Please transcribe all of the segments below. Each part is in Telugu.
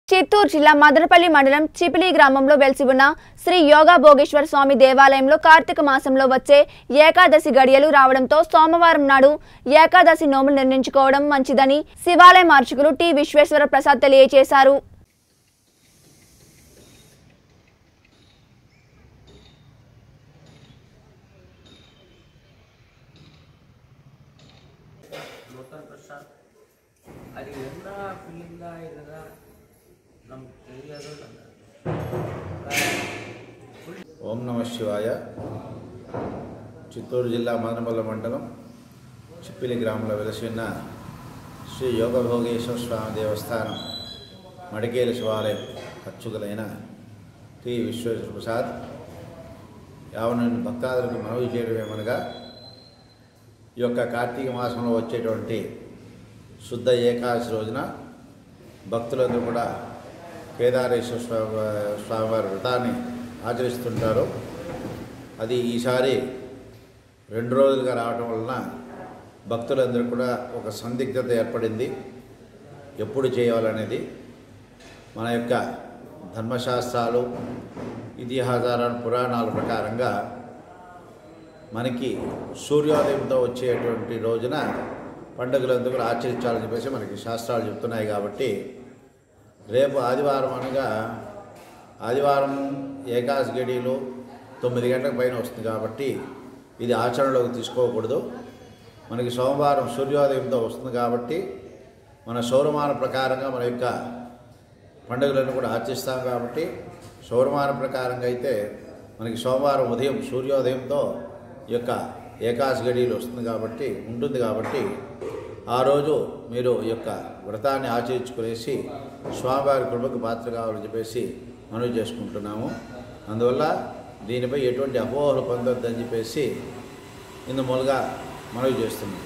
చిత్తూరు జిల్లా మదనపల్లి మండలం చిపిలి గ్రామంలో వెలిసి ఉన్న శ్రీ యోగా భోగేశ్వర స్వామి దేవాలయంలో కార్తీక మాసంలో వచ్చే ఏకాదశి గడియలు రావడంతో సోమవారం నాడు ఏకాదశి నోములు నిర్ణయించుకోవడం మంచిదని శివాలయం అర్చకులు టి విశ్వేశ్వర ప్రసాద్ తెలియజేశారు. అది ఉందా ఫీలింగా ఇదా నಮಗೆ తెలియదు. ఓం నమః శివాయ. చిత్తూరు జిల్లా మదనపల్లి మండలం చిప్పిలి గ్రామంలో వెలసిన శ్రీ యోగ భోగేశ్వర స్వామి దేవస్థానం మడికేల శివాలయం అర్చకులైన టి విశ్వేశ్వర ప్రసాద్ యావన భక్తాదులకు మనవి చేయడమేమనగా ఈ యొక్క కార్తీక మాసంలో వచ్చేటువంటి శుద్ధ ఏకాదశి రోజున భక్తులందరూ కూడా కేదారేశ్వర స్వామివారి వ్రతాన్ని ఆచరిస్తుంటారు. అది ఈసారి 2 రోజులుగా రావటం వలన భక్తులందరూ కూడా ఒక సందిగ్ధత ఏర్పడింది. ఎప్పుడు చేయాలనేది మన యొక్క ధర్మశాస్త్రాలు, ఇతిహాసాలు, పురాణాల ప్రకారంగా మనకి సూర్యోదయంతో వచ్చేటువంటి రోజున పండుగలందరూ కూడా ఆచరించాలని చెప్పేసి మనకి శాస్త్రాలు చెప్తున్నాయి. కాబట్టి రేపు ఆదివారం అనగా ఆదివారం ఏకాదశి గడియలు 9 గంటల పైన వస్తుంది. కాబట్టి ఇది ఆచరణలోకి తీసుకోకూడదు. మనకి సోమవారం సూర్యోదయంతో వస్తుంది కాబట్టి మన సౌరమాన ప్రకారంగా మన యొక్క పండుగలను కూడా ఆచరిస్తాం. కాబట్టి సౌరమాన ప్రకారంగా అయితే మనకి సోమవారం ఉదయం సూర్యోదయంతో ఈ యొక్క ఏకాదశి గడియలు ఉంటుంది కాబట్టి ఆ రోజు మీరు ఈ యొక్క వ్రతాన్ని ఆచరించుకునేసి స్వామివారి కృపకు పాత్ర కావాలని చెప్పేసి మనవి చేసుకుంటున్నాము. అందువల్ల దీనిపై ఎటువంటి అపోహలు పొందొద్దని చెప్పేసి ఇందు మూలంగా మనవి చేస్తున్నాం.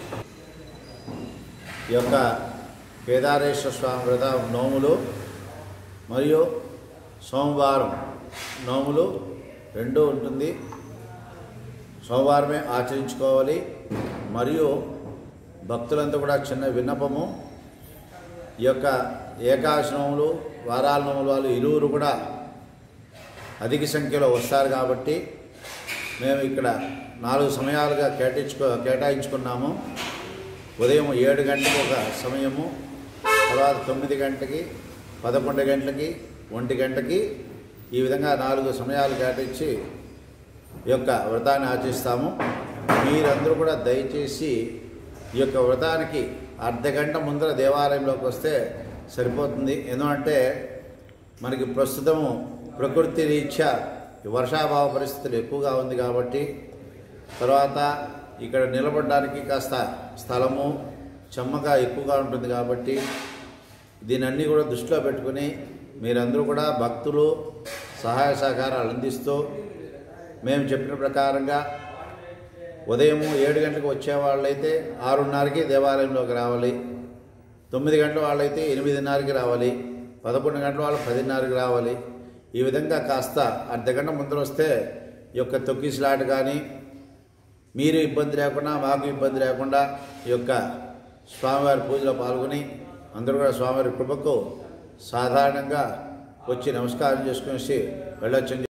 ఈ యొక్క కేదారేశ్వర స్వామి వ్రత నోములు మరియు సోమవారం నోములు 2 ఉంటుంది. సోమవారమే ఆచరించుకోవాలి. మరియు భక్తులంతా కూడా చిన్న విన్నపము, ఈ యొక్క ఏకాదశి నోములు, వారాల నోములు వాళ్ళు ఇరువురు కూడా అధిక సంఖ్యలో వస్తారు. కాబట్టి మేము ఇక్కడ 4 సమయాలుగా కేటాయించుకున్నాము. ఉదయం 7 గంటలకు ఒక సమయము, తర్వాత 9 గంటలకి, 11 గంటలకి, 1 గంటకి, ఈ విధంగా 4 సమయాలు కేటాయించి ఈ యొక్క వ్రతాన్ని ఆచరిస్తాము. మీరందరూ కూడా దయచేసి ఈ యొక్క వ్రతానికి అర్ధగంట ముందర దేవాలయంలోకి వస్తే సరిపోతుంది. ఎందుకంటే మనకి ప్రస్తుతము ప్రకృతి రీత్యా వర్షాభావ పరిస్థితులు ఎక్కువగా ఉంది. కాబట్టి తర్వాత ఇక్కడ నిలబడడానికి కాస్త స్థలము చెమ్మగా ఎక్కువగా ఉంటుంది. కాబట్టి దీనన్నీ కూడా దృష్టిలో పెట్టుకుని మీరందరూ కూడా భక్తులు సహాయ సహకారాలు అందిస్తూ మేము చెప్పిన ప్రకారంగా ఉదయం 7 గంటలకు వచ్చేవాళ్ళైతే 6:30కి దేవాలయంలోకి రావాలి. 9 గంటల వాళ్ళైతే 8:30కి రావాలి. 11 గంటల వాళ్ళు 10:30కి రావాలి. ఈ విధంగా కాస్త అర్ధగంట ముందర వస్తే ఈ యొక్క తొక్కిసలాట కానీ మీరు ఇబ్బంది లేకుండా మాకు ఇబ్బంది లేకుండా ఈ యొక్క స్వామివారి పూజలో పాల్గొని అందరూ కూడా స్వామివారి కృపకు సాధారణంగా వచ్చి నమస్కారం చేసుకునేసి వెళ్ళొచ్చని